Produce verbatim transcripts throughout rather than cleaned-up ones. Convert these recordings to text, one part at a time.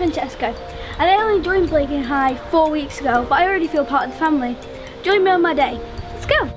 Francesca, and I only joined Blacon High four weeks ago, but I already feel part of the family. Join me on my day. Let's go!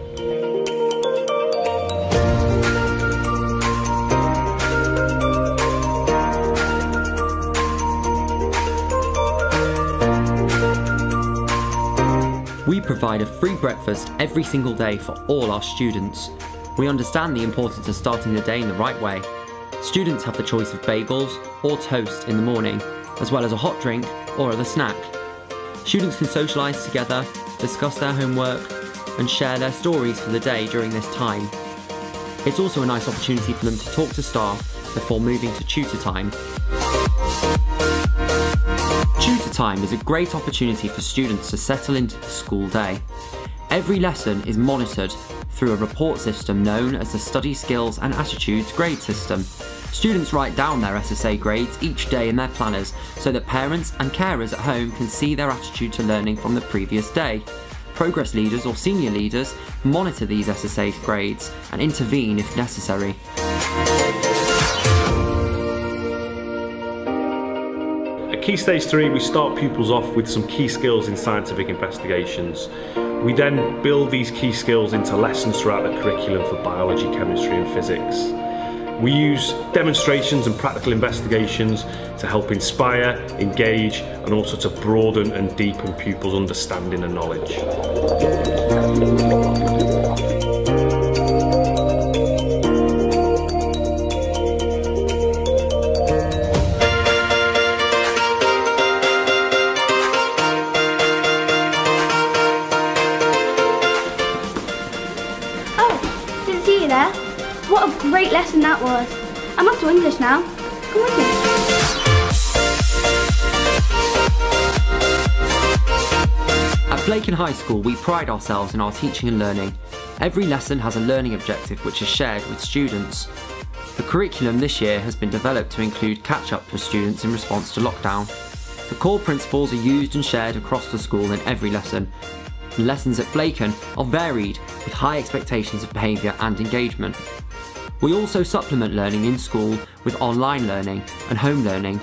We provide a free breakfast every single day for all our students. We understand the importance of starting the day in the right way. Students have the choice of bagels or toast in the morning, as well as a hot drink or other snack. Students can socialise together, discuss their homework, and share their stories for the day during this time. It's also a nice opportunity for them to talk to staff before moving to tutor time. Tutor time is a great opportunity for students to settle into the school day. Every lesson is monitored through a report system known as the Study Skills and Attitudes Grade System. Students write down their S S A grades each day in their planners so that parents and carers at home can see their attitude to learning from the previous day. Progress leaders or senior leaders monitor these S S A grades and intervene if necessary. At Key Stage three, we start pupils off with some key skills in scientific investigations. We then build these key skills into lessons throughout the curriculum for biology, chemistry and physics. We use demonstrations and practical investigations to help inspire, engage and also to broaden and deepen pupils' understanding and knowledge. Oh, didn't see you there. What a great lesson that was. I'm off to English now. Come with me. At Blacon High School, we pride ourselves in our teaching and learning. Every lesson has a learning objective which is shared with students. The curriculum this year has been developed to include catch-up for students in response to lockdown. The core principles are used and shared across the school in every lesson. And lessons at Blacon are varied with high expectations of behaviour and engagement. We also supplement learning in school with online learning and home learning.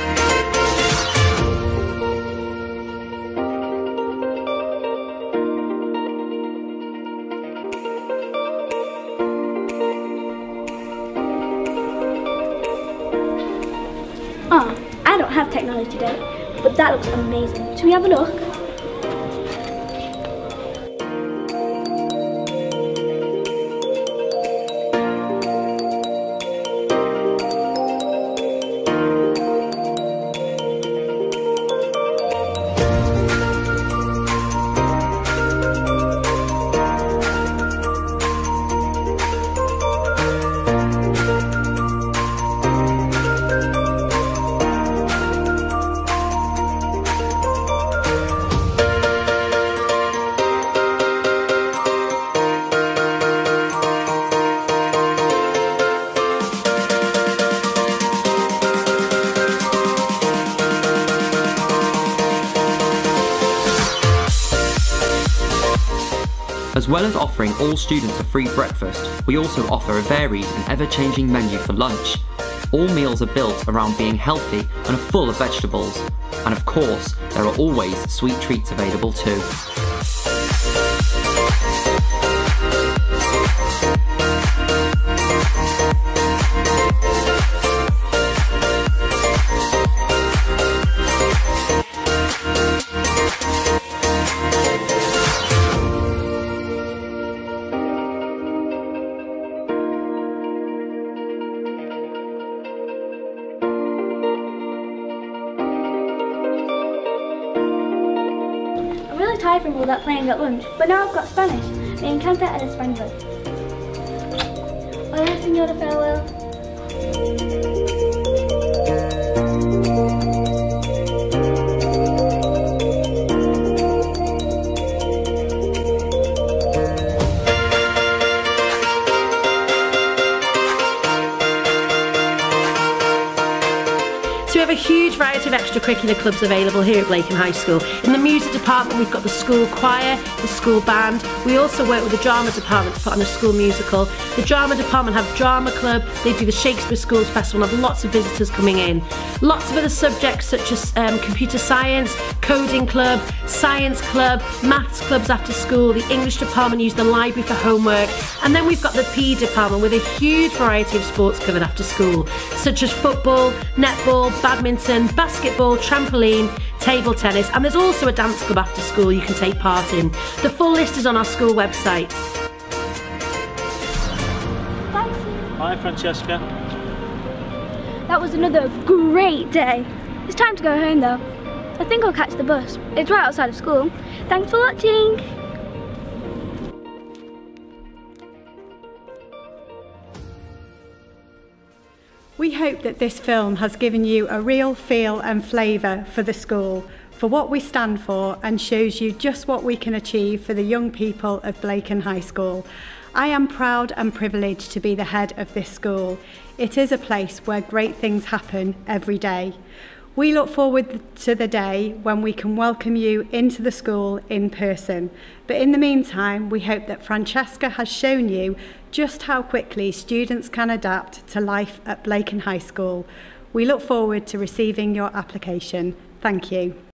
Oh, I don't have technology today, but that looks amazing. Should we have a look? As well as offering all students a free breakfast, we also offer a varied and ever-changing menu for lunch. All meals are built around being healthy and are full of vegetables. And of course, there are always sweet treats available too. I'm really tired from all that playing at lunch, but now I've got Spanish. Me encanta el español. Hola, señora farewell. So we have a huge variety of extra extracurricular clubs available here at Blacon High School. In the music department we've got the school choir, the school band. We also work with the drama department to put on a school musical. The drama department have drama club, they do the Shakespeare Schools Festival and have lots of visitors coming in. Lots of other subjects such as um, computer science, coding club, science club, maths clubs after school. The English department use the library for homework, and then we've got the P E department with a huge variety of sports covered after school, such as football, netball, badminton, basketball, trampoline, table tennis, and there's also a dance club after school you can take part in. The full list is on our school website. Hi Francesca. That was another great day. It's time to go home though. I think I'll catch the bus. It's right outside of school. Thanks for watching. We hope that this film has given you a real feel and flavour for the school, for what we stand for, and shows you just what we can achieve for the young people of Blacon High School. I am proud and privileged to be the head of this school. It is a place where great things happen every day. We look forward to the day when we can welcome you into the school in person. But in the meantime, we hope that Francesca has shown you just how quickly students can adapt to life at Blacon High School. We look forward to receiving your application. Thank you.